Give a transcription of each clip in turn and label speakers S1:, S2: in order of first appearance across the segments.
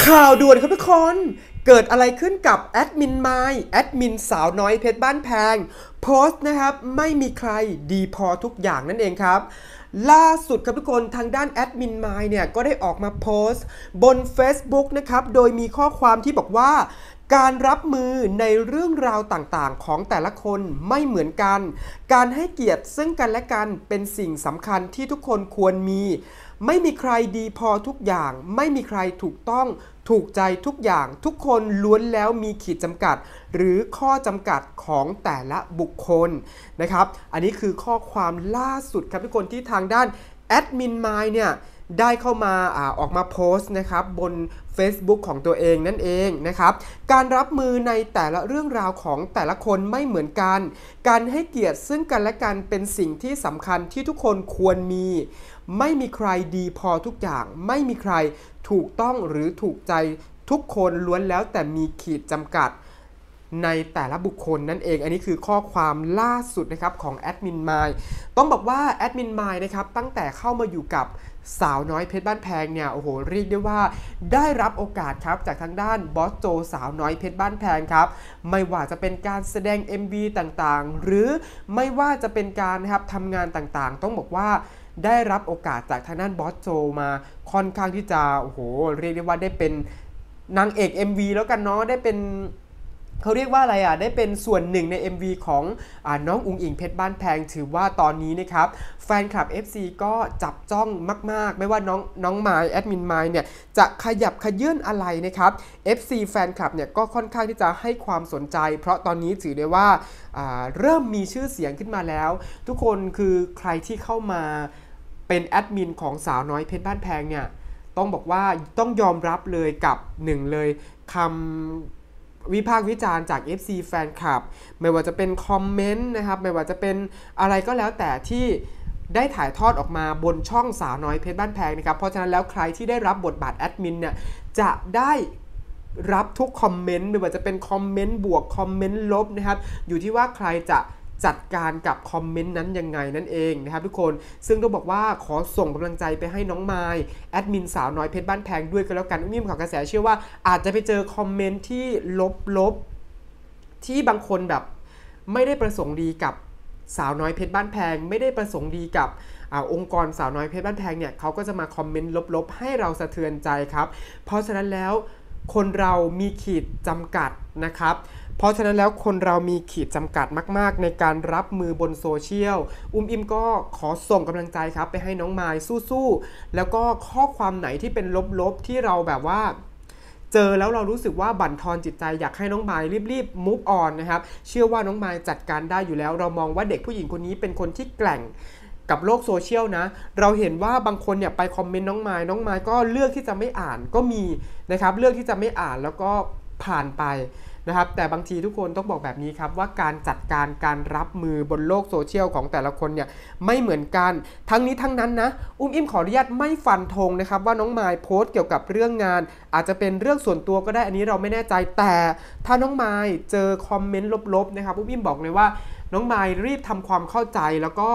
S1: ข่าวด่วนครับทุกคนเกิดอะไรขึ้นกับแอดมินไมล์แอดมินสาวน้อยเพชรบ้านแพงโพสต์นะครับไม่มีใครดีพอทุกอย่างนั่นเองครับล่าสุดครับทุกคนทางด้านแอดมินไมล์เนี่ยก็ได้ออกมาโพสต์บน Facebook นะครับโดยมีข้อความที่บอกว่าการรับมือในเรื่องราวต่างๆของแต่ละคนไม่เหมือนกันการให้เกียรติซึ่งกันและกันเป็นสิ่งสำคัญที่ทุกคนควรมีไม่มีใครดีพอทุกอย่างไม่มีใครถูกต้องถูกใจทุกอย่างทุกคนล้วนแล้วมีขีดจำกัดหรือข้อจำกัดของแต่ละบุคคลนะครับอันนี้คือข้อความล่าสุดครับทุกคนที่ทางด้านแอดมินไมล์เนี่ยได้เข้ามาออกมาโพสต์นะครับบน Facebook ของตัวเองนั่นเองนะครับการรับมือในแต่ละเรื่องราวของแต่ละคนไม่เหมือนกันการให้เกียรติซึ่งกันและกันเป็นสิ่งที่สำคัญที่ทุกคนควรมีไม่มีใครดีพอทุกอย่างไม่มีใครถูกต้องหรือถูกใจทุกคนล้วนแล้วแต่มีขีดจำกัดในแต่ละบุคคลนั่นเองอันนี้คือข้อความล่าสุดนะครับของแอดมินไมล์ต้องบอกว่าแอดมินไมล์นะครับตั้งแต่เข้ามาอยู่กับสาวน้อยเพชรบ้านแพงเนี่ยโอ้โหเรียกได้ว่าได้รับโอกาสครับจากทางด้านบอสโจสาวน้อยเพชรบ้านแพงครับไม่ว่าจะเป็นการแสดง MV ต่างๆหรือไม่ว่าจะเป็นการนะครับทำงานต่างๆต้องบอกว่าได้รับโอกาสจากทางด้านบอสโจมาค่อนข้างที่จะโอ้โหเรียกได้ว่าได้เป็นนางเอก MV แล้วกันเนาะได้เป็นเขาเรียกว่าอะไรได้เป็นส่วนหนึ่งใน MV ของน้องอุ๋งอิงเพชรบ้านแพงถือว่าตอนนี้นะครับแฟนคลับ FC ก็จับจ้องมากๆไม่ว่าน้องไมล์แอดมินไมล์เนี่ยจะขยับขยื่นอะไรนะครับ FC แฟนคลับเนี่ยก็ค่อนข้างที่จะให้ความสนใจเพราะตอนนี้ถือได้ว่าเริ่มมีชื่อเสียงขึ้นมาแล้วทุกคนคือใครที่เข้ามาเป็นแอดมินของสาวน้อยเพชรบ้านแพงเนี่ยต้องบอกว่าต้องยอมรับเลยกับหนึ่งเลยคำวิพากษ์วิจารณ์จาก FC แฟนคลับไม่ว่าจะเป็นคอมเมนต์นะครับไม่ว่าจะเป็นอะไรก็แล้วแต่ที่ได้ถ่ายทอดออกมาบนช่องสาวน้อยเพชรบ้านแพงนะครับเพราะฉะนั้นแล้วใครที่ได้รับบทบาทแอดมินเนี่ยจะได้รับทุกคอมเมนต์ไม่ว่าจะเป็นคอมเมนต์บวกคอมเมนต์ลบนะครับอยู่ที่ว่าใครจะจัดการกับคอมเมนต์นั้นยังไงนั่นเองนะครับทุกคนซึ่งต้องบอกว่าขอส่งกำลังใจไปให้น้องไมล์แอดมินสาวน้อยเพชรบ้านแพงด้วยกันแล้วกันอุ้มข่าวกระแสเชื่อว่าอาจจะไปเจอคอมเมนต์ที่ลบที่บางคนแบบไม่ได้ประสงค์ดีกับสาวน้อยเพชรบ้านแพงไม่ได้ประสงค์ดีกับองค์กรสาวน้อยเพชรบ้านแพงเนี่ยเขาก็จะมาคอมเมนต์ลบให้เราสะเทือนใจครับเพราะฉะนั้นแล้วคนเรามีขีดจำกัดนะครับเพราะฉะนั้นแล้วคนเรามีขีดจำกัดมากๆในการรับมือบนโซเชียลอิมก็ขอส่งกำลังใจครับไปให้น้องไมล์สู้ๆแล้วก็ข้อความไหนที่เป็นลบที่เราแบบว่าเจอแล้วเรารู้สึกว่าบั่นทอนจิตใจอยากให้น้องไมล์รีบmove on นะครับเชื่อว่าน้องไมล์จัดการได้อยู่แล้วเรามองว่าเด็กผู้หญิงคนนี้เป็นคนที่แกร่งกับโลกโซเชียลนะเราเห็นว่าบางคนเนี่ยไปคอมเมนต์น้องไมล์ก็เลือกที่จะไม่อ่านก็มีนะครับเลือกที่จะไม่อ่านแล้วก็ผ่านไปนะครับแต่บางทีทุกคนต้องบอกแบบนี้ครับว่าการจัดการรับมือบนโลกโซเชียลของแต่ละคนเนี่ยไม่เหมือนกันทั้งนี้ทั้งนั้นนะอิมขออนุญาตไม่ฟันธงนะครับว่าน้องไมล์โพสต์เกี่ยวกับเรื่องงานอาจจะเป็นเรื่องส่วนตัวก็ได้อันนี้เราไม่แน่ใจแต่ถ้าน้องไมล์เจอคอมเมนต์ลบๆนะครับอิมบอกเลยว่าน้องไมล์รีบทำความเข้าใจแล้วก็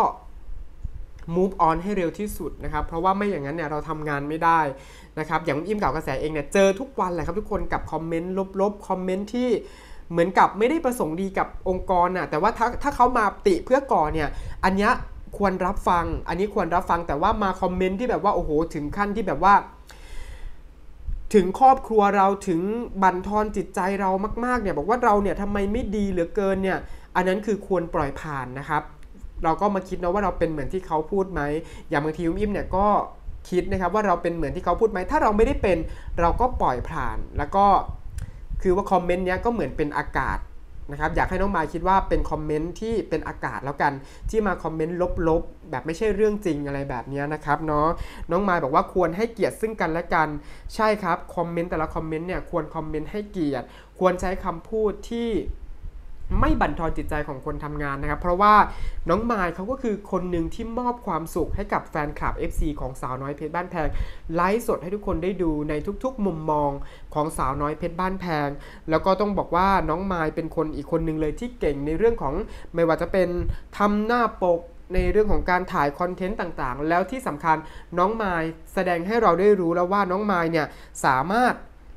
S1: move on ให้เร็วที่สุดนะครับเพราะว่าไม่อย่างนั้นเนี่ยเราทำงานไม่ได้นะครับอย่างอิมข่าวกระแสเองเนี่ยเจอทุกวันเลยครับทุกคนกับคอมเมนต์ลบคอมเมนต์ที่เหมือนกับไม่ได้ประสงค์ดีกับองค์กรน่ะแต่ว่าถ้าเขามาติเพื่อก่อเนี่ยอันนี้ควรรับฟังแต่ว่ามาคอมเมนต์ที่แบบว่าโอ้โหถึงขั้นที่แบบว่าถึงครอบครัวเราถึงบั่นทอนจิตใจเรามากๆเนี่ยบอกว่าเราเนี่ยทำไมไม่ดีเหลือเกินเนี่ยอันนั้นคือควรปล่อยผ่านนะครับเราก็มาคิดนะว่าเราเป็นเหมือนที่เขาพูดไหมอย่างบางทีอิมเนี่ยก็คิดนะครับว่าเราเป็นเหมือนที่เขาพูดไหมถ้าเราไม่ได้เป็นเราก็ปล่อยผ่านแล้วก็คือว่าคอมเมนต์เนี้ยก็เหมือนเป็นอากาศนะครับอยากให้น้องมายคิดว่าเป็นคอมเมนต์ที่เป็นอากาศแล้วกันที่มาคอมเมนต์ลบแบบไม่ใช่เรื่องจริงอะไรแบบนี้นะครับเนาะน้องมายบอกว่าควรให้เกียรติซึ่งกันและกันใช่ครับคอมเมนต์แต่ละคอมเมนต์เนี่ยควรคอมเมนต์ให้เกียรติควรใช้คำพูดที่ไม่บั่นทอนจิตใจของคนทำงานนะครับเพราะว่าน้องมายเขาก็คือคนหนึ่งที่มอบความสุขให้กับแฟนคลับ FC ของสาวน้อยเพชรบ้านแพงไลฟ์สดให้ทุกคนได้ดูในทุกๆมุมมองของสาวน้อยเพชรบ้านแพงแล้วก็ต้องบอกว่าน้องมายเป็นคนอีกคนหนึ่งเลยที่เก่งในเรื่องของไม่ว่าจะเป็นทำหน้าปกในเรื่องของการถ่ายคอนเทนต์ต่างๆแล้วที่สำคัญน้องมายแสดงให้เราได้รู้แล้วว่าน้องมายเนี่ยสามารถ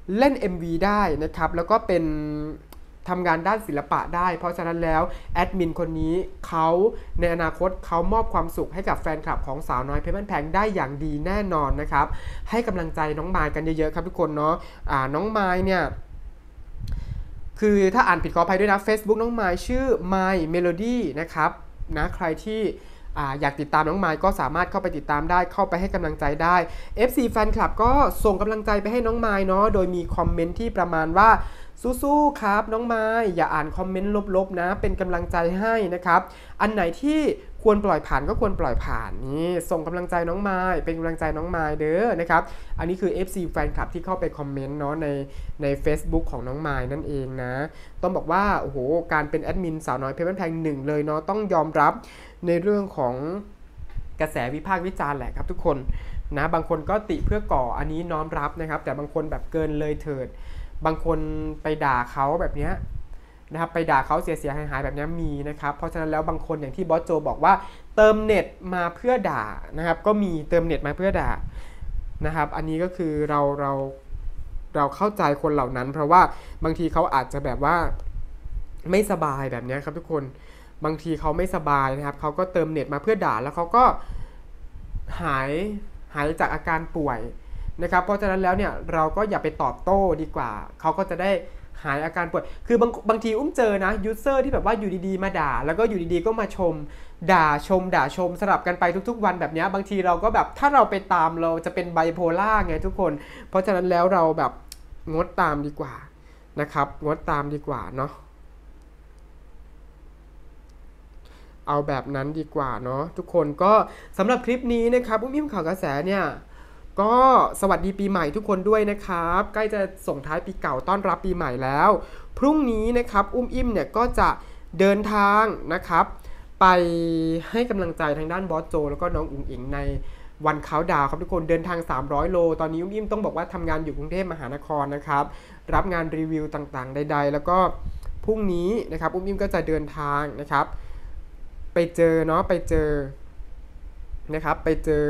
S1: เล่น MV ได้นะครับแล้วก็เป็นทำงานด้านศิลปะได้เพราะฉะนั้นแล้วแอดมินคนนี้เขาในอนาคตเขามอบความสุขให้กับแฟนคลับของสาวน้อยเพชรบ้านแพงได้อย่างดีแน่นอนนะครับให้กำลังใจน้องมายกันเยอะๆครับทุกคนเนาะน้องมายเนี่ยคือถ้าอ่านผิดขออภัยด้วยนะ Facebook น้องมายชื่อ My Melody นะครับนะใครที่อยากติดตามน้องมายก็สามารถเข้าไปติดตามได้เข้าไปให้กำลังใจได้ FC แฟนคลับก็ส่งกำลังใจไปให้น้องมายเนาะโดยมีคอมเมนต์ที่ประมาณว่าสู้ๆครับน้องมายอย่าอ่านคอมเมนต์ลบๆนะเป็นกำลังใจให้นะครับอันไหนที่ควรปล่อยผ่านก็ควรปล่อยผ่านนี่ส่งกำลังใจน้องมายเป็นกำลังใจน้องมายเด้อนะครับอันนี้คือ FC แฟนคลับที่เข้าไปคอมเมนต์เนาะใน Facebook ของน้องมายนั่นเองนะต้องบอกว่าโอ้โหการเป็นแอดมินสาวน้อยเพชรบ้านแพงหนึ่งเลยเนาะต้องยอมรับในเรื่องของกระแสวิพากษ์วิจารณ์แหละครับทุกคนนะบางคนก็ติเพื่อก่ออันนี้น้อมรับนะครับแต่บางคนแบบเกินเลยเถิดบางคนไปด่าเขาแบบนี้นะครับไปด่าเขาเสียหายๆแบบนี้มีนะครับเพราะฉะนั้นแล้วบางคนอย่างที่บอสโจบอกว่าเติมเน็ตมาเพื่อด่านะครับก็มีเติมเน็ตมาเพื่อด่านะครับอันนี้ก็คือเราเข้าใจคนเหล่านั้นเพราะว่าบางทีเขาอาจจะแบบว่าไม่สบายแบบนี้ครับทุกคนบางทีเขาไม่สบายนะครับเขาก็เติมเน็ตมาเพื่อด่าแล้วเขาก็หายจากอาการป่วยนะครับเพราะฉะนั้นแล้วเนี่ยเราก็อย่าไปตอบโต้ดีกว่าเขาก็จะได้หายอาการป่วยคือบางทีเจอนะยูเซอร์ที่แบบว่าอยู่ดีๆมาด่าแล้วก็อยู่ดีๆก็มาชมด่าชมสลับกันไปทุกๆวันแบบนี้บางทีเราก็แบบถ้าเราไปตามเราจะเป็นไบโพล่าไงทุกคนเพราะฉะนั้นแล้วเราแบบงดตามดีกว่านะครับงดตามดีกว่าเนาะเอาแบบนั้นดีกว่าเนาะทุกคนก็สำหรับคลิปนี้นะครับอุ้มอิ่มข่าวกระแสเนี่ยก็สวัสดีปีใหม่ทุกคนด้วยนะครับใกล้จะส่งท้ายปีเก่าต้อนรับปีใหม่แล้วพรุ่งนี้นะครับอุ้มอิ่มเนี่ยก็จะเดินทางนะครับไปให้กำลังใจทางด้านบอสโจแล้วก็น้องอุ๋งอิงในวันเขาดาวครับทุกคนเดินทาง300โลตอนนี้อุ้มอิ่มต้องบอกว่าทำงานอยู่กรุงเทพมหานครนะครับรับงานรีวิวต่างๆใดๆแล้วก็พรุ่งนี้นะครับอุ้มอิ่มก็จะเดินทางนะครับไปเจอนะครับไปเจอ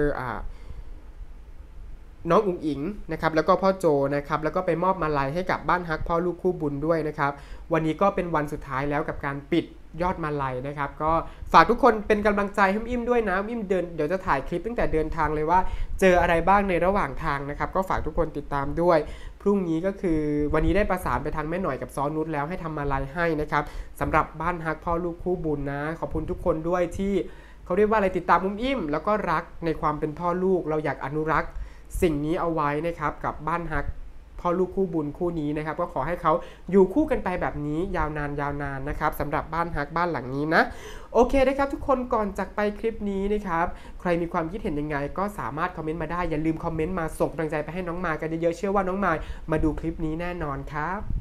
S1: น้องอุ๋งอิงนะครับแล้วก็พ่อโจนะครับแล้วก็ไปมอบมาลัยให้กับบ้านฮักพ่อลูกคู่บุญด้วยนะครับวันนี้ก็เป็นวันสุดท้ายแล้วกับการปิดยอดมาลัยนะครับก็ฝากทุกคนเป็นกำลังใจให้อิ่มด้วยนะอิ่มเดี๋ยวจะถ่ายคลิปตั้งแต่เดินทางเลยว่าเจออะไรบ้างในระหว่างทางนะครับก็ฝากทุกคนติดตามด้วยพรุ่งนี้ก็คือวันนี้ได้ประสานไปทางแม่หน่อยกับซ้อนุชแล้วให้ทำมาลัยให้นะครับสำหรับบ้านฮักพ่อลูกคู่บุญนะขอบคุณทุกคนด้วยที่เขาเรียกว่าอะไรติดตามอิ่มแล้วก็รักในความเป็นพ่อลูกเราอยากอนุรักษ์สิ่งนี้เอาไว้นะครับกับบ้านฮักพ่อลูกคู่บุญคู่นี้นะครับก็ขอให้เขาอยู่คู่กันไปแบบนี้ยาวนานนะครับสำหรับบ้านฮักบ้านหลังนี้นะโอเคนะครับทุกคนก่อนจากไปคลิปนี้นะครับใครมีความคิดเห็นยังไงก็สามารถคอมเมนต์มาได้อย่าลืมคอมเมนต์มาส่งกำลังใจไปให้น้องมายกันเยอะๆเชื่อว่าน้องมายมาดูคลิปนี้แน่นอนครับ